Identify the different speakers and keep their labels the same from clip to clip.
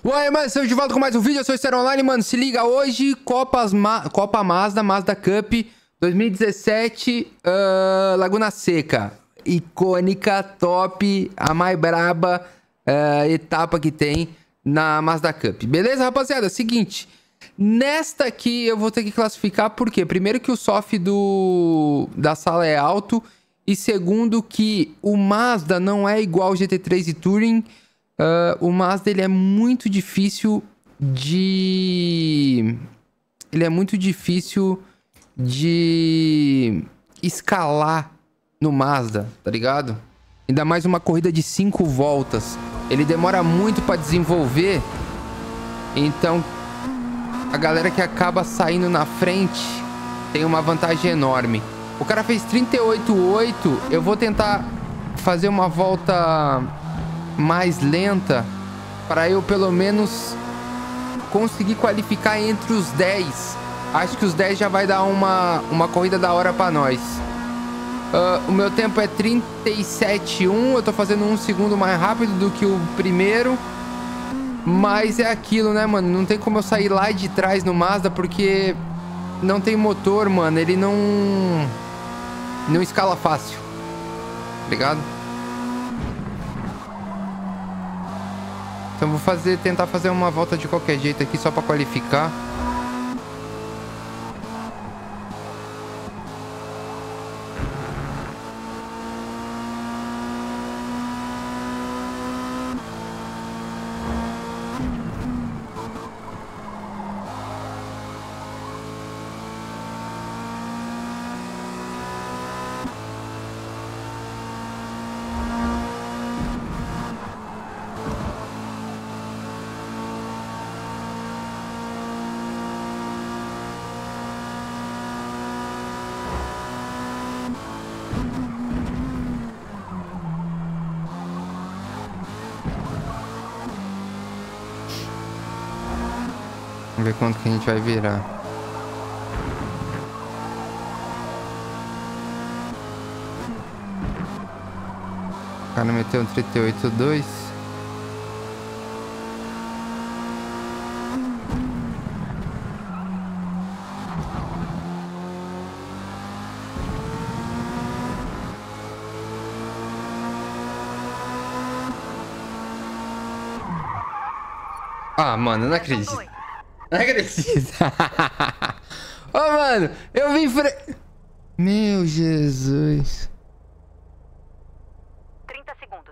Speaker 1: Ué, mano, estamos de volta com mais um vídeo. Eu sou o Esther Online, mano. Se liga, hoje, Copa Mazda Cup 2017, Laguna Seca. Icônica, top, a mais braba etapa que tem na Mazda Cup. Beleza, rapaziada? Seguinte, nesta aqui eu vou ter que classificar porque, primeiro, que o soft da sala é alto. E segundo, que o Mazda não é igual ao GT3 e Touring. O Mazda, ele é muito difícil de... escalar no Mazda, tá ligado? Ainda mais uma corrida de 5 voltas. Ele demora muito pra desenvolver. Então, a galera que acaba saindo na frente tem uma vantagem enorme. O cara fez 38,8. Eu vou tentar fazer uma volta mais lenta para eu pelo menos conseguir qualificar entre os 10. Acho que os 10 já vai dar uma corrida da hora para nós. O meu tempo é 37,1. Eu tô fazendo 1 segundo mais rápido do que o primeiro. Mas é aquilo, né, mano? Não tem como eu sair lá de trás no Mazda porque não tem motor, mano. Ele não escala fácil. Obrigado. Então vou tentar fazer uma volta de qualquer jeito aqui só pra qualificar. Vamos ver quanto que a gente vai virar. O cara meteu um 38,2. Ah, mano, não acredito. Não acredito. Ô, mano, eu vim Meu Jesus.
Speaker 2: 30 segundos.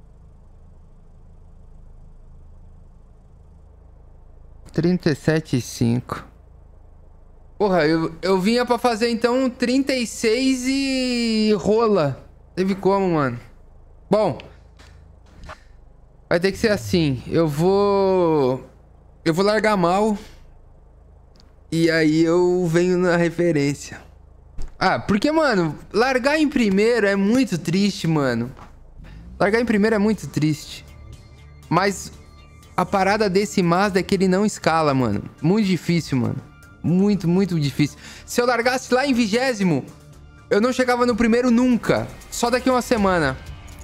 Speaker 1: Trinta e 5. Porra, eu vinha pra fazer então 36 e rola. Teve como, mano. Bom, vai ter que ser assim. Eu vou largar mal. E aí eu venho na referência. Ah, porque, mano, largar em primeiro é muito triste, mano. Largar em primeiro é muito triste. Mas a parada desse Mazda é que ele não escala, mano. Muito difícil, mano. Muito, muito difícil. Se eu largasse lá em 20º, eu não chegava no primeiro nunca. Só daqui uma semana.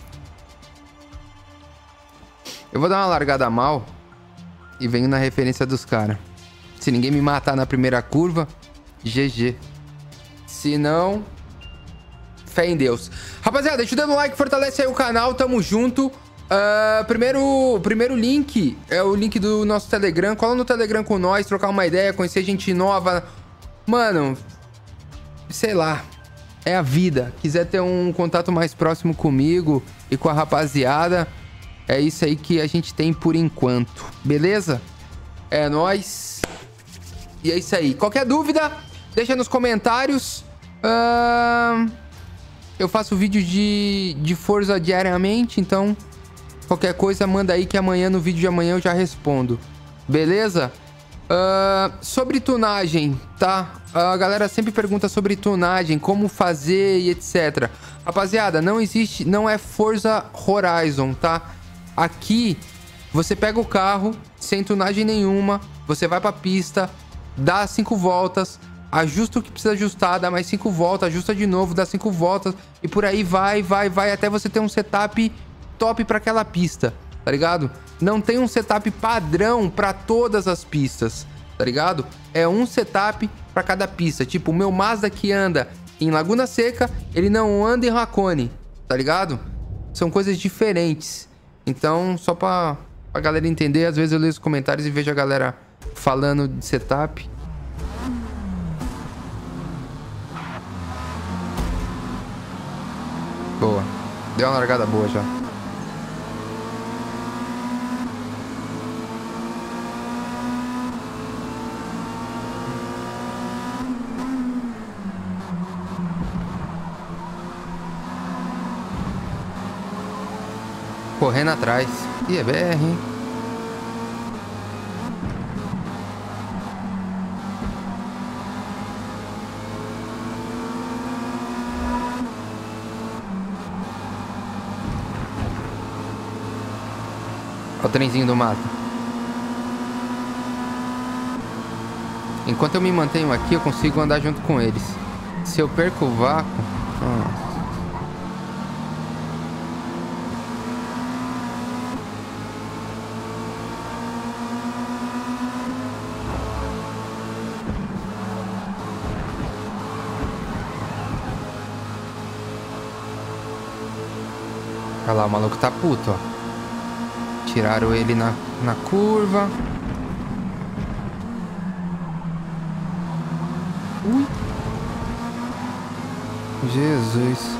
Speaker 1: Eu vou dar uma largada mal e venho na referência dos caras. Se ninguém me matar na primeira curva, GG. Se não, fé em Deus. Rapaziada, deixa o dedo no like, fortalece aí o canal, tamo junto. Primeiro link é o link do nosso Telegram. Cola no Telegram com nós, trocar uma ideia, conhecer gente nova. Mano, sei lá, é a vida. Quiser ter um contato mais próximo comigo e com a rapaziada, é isso aí que a gente tem por enquanto, beleza? É nóis. E é isso aí. Qualquer dúvida, deixa nos comentários. Eu faço vídeo de Forza diariamente, então qualquer coisa manda aí que amanhã, no vídeo de amanhã, eu já respondo. Beleza? Sobre tunagem, tá? A galera sempre pergunta sobre tunagem, como fazer e etc. Rapaziada, não existe, não é Forza Horizon, tá? Aqui, você pega o carro sem tunagem nenhuma, você vai pra pista, dá 5 voltas, ajusta o que precisa ajustar, dá mais 5 voltas, ajusta de novo, dá 5 voltas, e por aí vai, até você ter um setup top para aquela pista. tá ligado? Não tem um setup padrão pra todas as pistas, tá ligado? É um setup pra cada pista. Tipo, o meu Mazda que anda em Laguna Seca, ele não anda em Hakone, tá ligado? São coisas diferentes. Então, só pra galera entender, às vezes eu leio os comentários e vejo a galera falando de setup. Boa. Deu uma largada boa já. Correndo atrás. Ih, é BR, hein? Olha o trenzinho do mato. Enquanto eu me mantenho aqui, eu consigo andar junto com eles. Se eu perco o vácuo... Olha lá, o maluco tá puto, ó. Tiraram ele na curva. Ui. Jesus.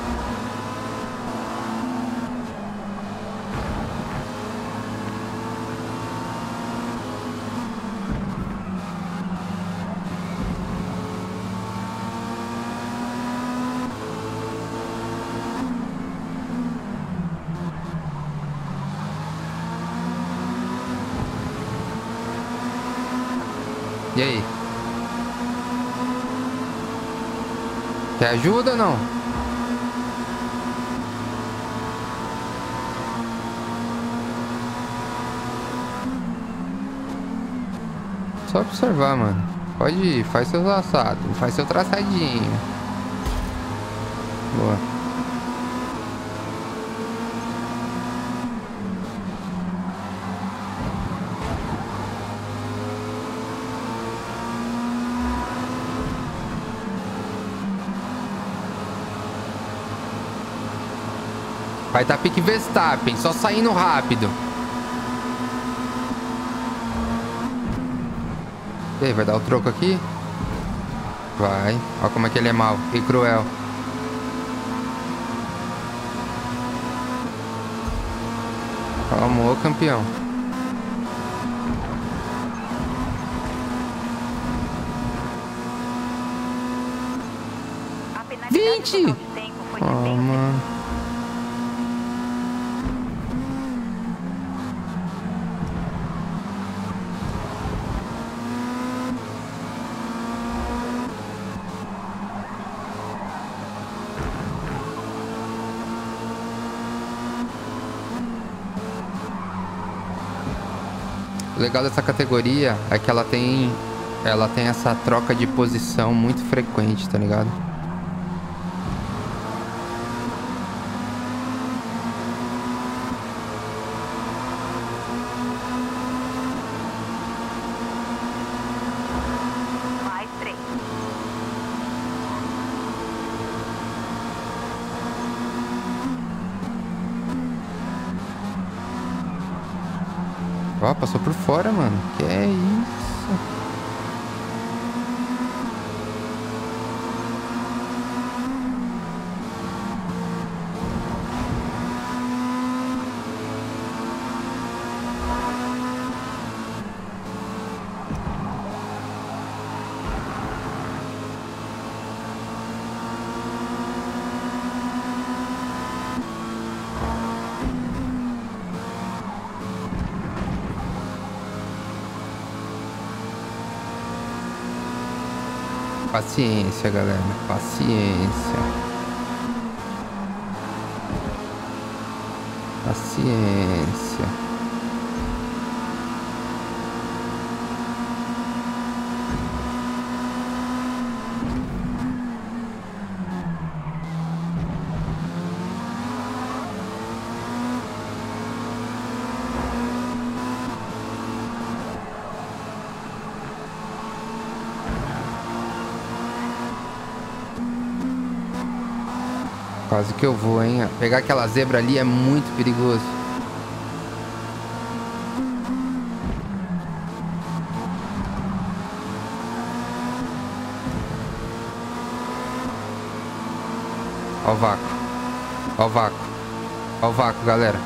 Speaker 1: E aí? Quer ajuda ou não? Só observar, mano. Pode ir, faz seu traçado, faz seu traçadinho. Boa. Vai tá pique Verstappen, só saindo rápido. E aí, vai dar o troco aqui? Vai. Olha como é que ele é mau e cruel. Calma, campeão.
Speaker 2: A penalidade
Speaker 1: 20!
Speaker 2: total de tempo foi de 100 segundos.
Speaker 1: Mano. O legal dessa categoria é que ela tem essa troca de posição muito frequente, tá ligado?
Speaker 2: Mais 3.
Speaker 1: Ó, passou por fora, mano. Que é isso? Paciência, galera. Paciência. Paciência. Quase que eu vou, hein? Pegar aquela zebra ali é muito perigoso. Ó o vácuo. Ó o vácuo. Ó o vácuo, galera.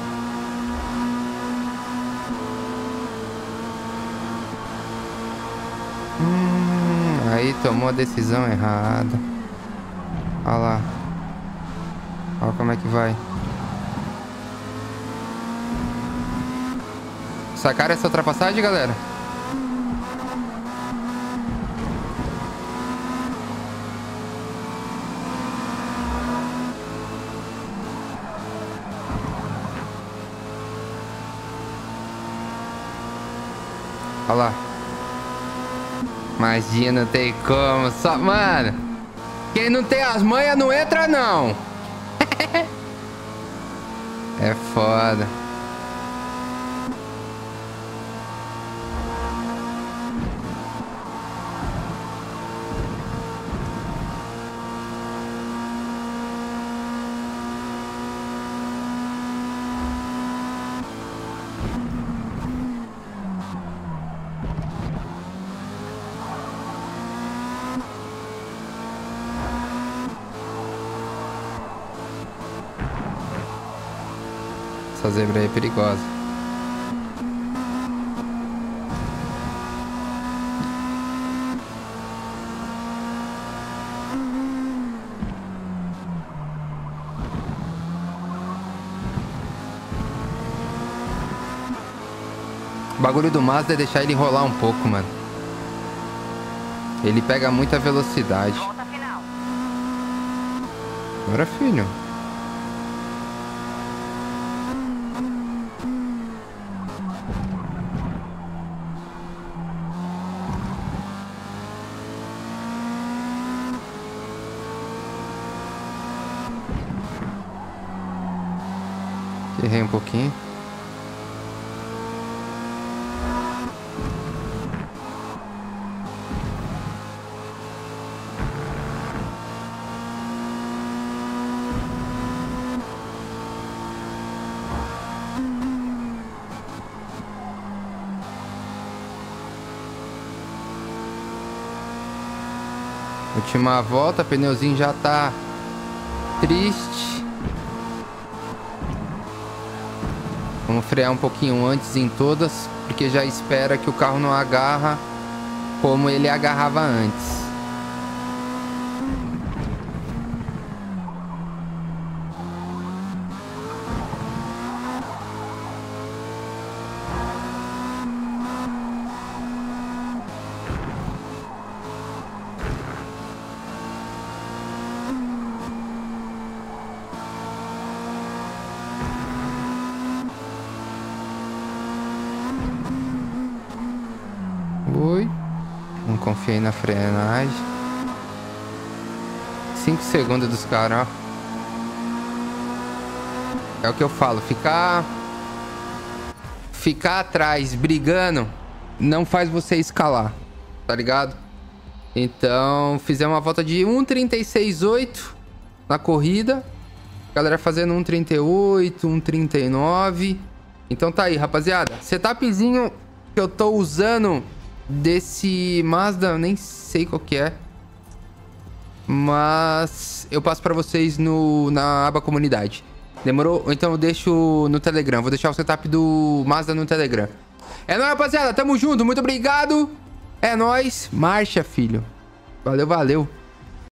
Speaker 1: Aí tomou a decisão errada. Olha lá. Olha como é que vai. Sacaram essa ultrapassagem, galera? Olha lá. Magia não tem como. Só, mano. Quem não tem as manhas não entra, não. É foda. Essa zebra aí é perigosa. O bagulho do Mazda é deixar ele rolar um pouco, mano. Ele pega muita velocidade.
Speaker 2: Volta final.
Speaker 1: Bora, filho. Errei um pouquinho. Última volta, pneuzinho já tá triste. Vamos frear um pouquinho antes em todas, porque já espera que o carro não agarra como ele agarrava antes. Oi. Não confiei na frenagem. 5 segundos dos caras, ó. É o que eu falo. Ficar atrás, brigando, não faz você escalar. Tá ligado? Então, fizemos uma volta de 1:36.8 na corrida. Galera fazendo 1:38, 1:39. Então tá aí, rapaziada. Setupzinho que eu tô usando desse Mazda, nem sei qual que é, mas eu passo pra vocês na aba comunidade. Demorou? Então eu deixo no Telegram. Vou deixar o setup do Mazda no Telegram. É nóis, rapaziada. Tamo junto. Muito obrigado. É nóis. Marcha, filho. Valeu, valeu.